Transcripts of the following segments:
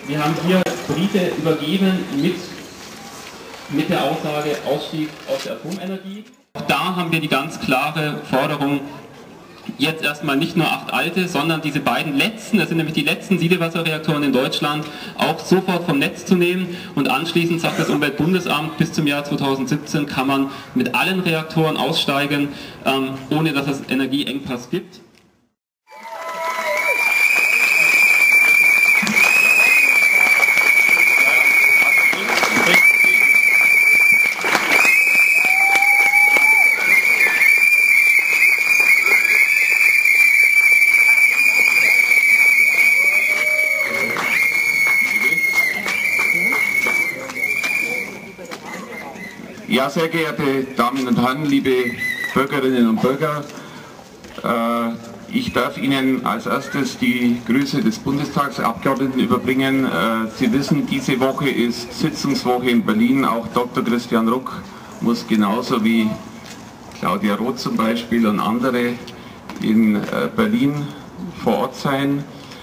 Wir haben hier Briefe übergeben mit der Aussage Ausstieg aus der Atomenergie. Da haben wir die ganz klare Forderung, jetzt erstmal nicht nur 8 alte, sondern diese beiden letzten, das sind nämlich die letzten Siedewasserreaktoren in Deutschland, auch sofort vom Netz zu nehmen. Und anschließend sagt das Umweltbundesamt, bis zum Jahr 2017 kann man mit allen Reaktoren aussteigen, ohne dass es Energieengpass gibt. Ja, sehr geehrte Damen und Herren, liebe Bürgerinnen und Bürger, ich darf Ihnen als erstes die Grüße des Bundestagsabgeordneten überbringen. Sie wissen, diese Woche ist Sitzungswoche in Berlin. Auch Dr. Christian Ruck muss genauso wie Claudia Roth zum Beispiel und andere in Berlin vor Ort sein.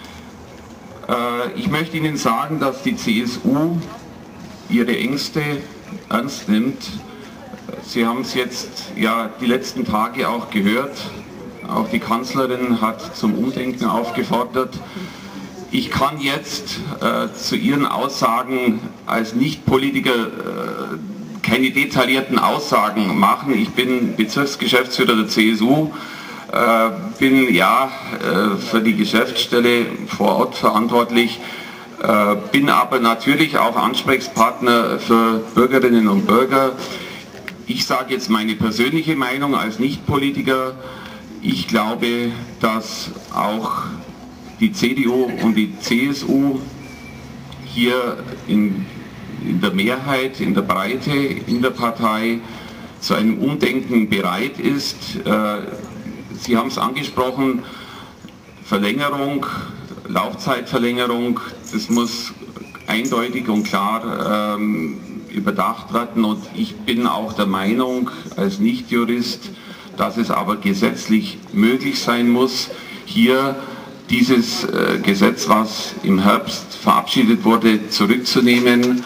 Ich möchte Ihnen sagen, dass die CSU ihre Ängste ernst nimmt. Sie haben es jetzt ja die letzten Tage auch gehört. Auch die Kanzlerin hat zum Umdenken aufgefordert. Ich kann jetzt zu Ihren Aussagen als Nichtpolitiker keine detaillierten Aussagen machen. Ich bin Bezirksgeschäftsführer der CSU, bin ja für die Geschäftsstelle vor Ort verantwortlich. Bin aber natürlich auch Ansprechpartner für Bürgerinnen und Bürger. Ich sage jetzt meine persönliche Meinung als Nichtpolitiker. Ich glaube, dass auch die CDU und die CSU hier in der Mehrheit, in der Breite, in der Partei zu einem Umdenken bereit ist. Sie haben es angesprochen, Verlängerung, Laufzeitverlängerung, das muss eindeutig und klar überdacht werden, und ich bin auch der Meinung als Nichtjurist, dass es aber gesetzlich möglich sein muss, hier dieses Gesetz, was im Herbst verabschiedet wurde, zurückzunehmen.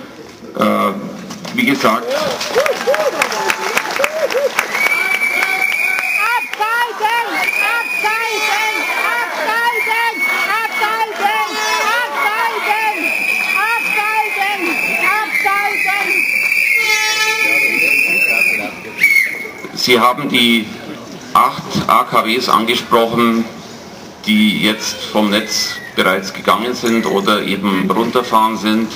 Wie gesagt, Sie haben die 8 AKWs angesprochen, die jetzt vom Netz bereits gegangen sind oder eben runterfahren sind.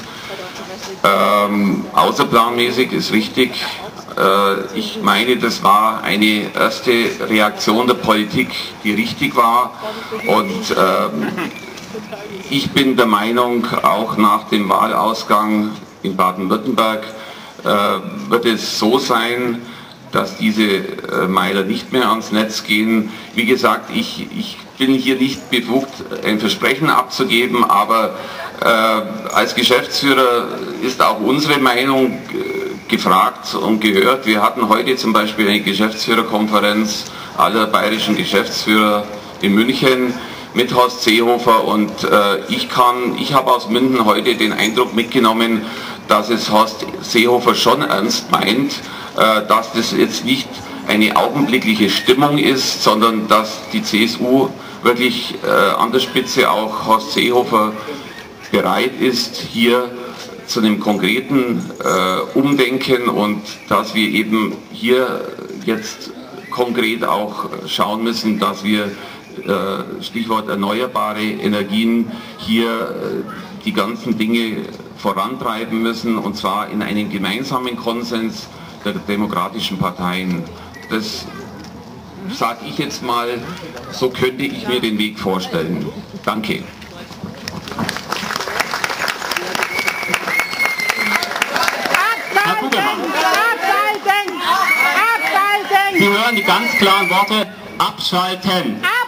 Außerplanmäßig ist richtig. Ich meine, das war eine erste Reaktion der Politik, die richtig war. Und ich bin der Meinung, auch nach dem Wahlausgang in Baden-Württemberg wird es so sein, dass diese Meiler nicht mehr ans Netz gehen. Wie gesagt, ich bin hier nicht befugt, ein Versprechen abzugeben, aber als Geschäftsführer ist auch unsere Meinung gefragt und gehört. Wir hatten heute zum Beispiel eine Geschäftsführerkonferenz aller bayerischen Geschäftsführer in München mit Horst Seehofer, und ich habe aus München heute den Eindruck mitgenommen, dass es Horst Seehofer schon ernst meint, dass das jetzt nicht eine augenblickliche Stimmung ist, sondern dass die CSU wirklich an der Spitze auch Horst Seehofer bereit ist, hier zu einem konkreten Umdenken, und dass wir eben hier jetzt konkret auch schauen müssen, dass wir Stichwort erneuerbare Energien hier die ganzen Dinge vorantreiben müssen, und zwar in einem gemeinsamen Konsens der demokratischen Parteien. Das sage ich jetzt mal, so könnte ich mir den Weg vorstellen. Danke. Herr Kugelmann, Sie hören die ganz klaren Worte: abschalten.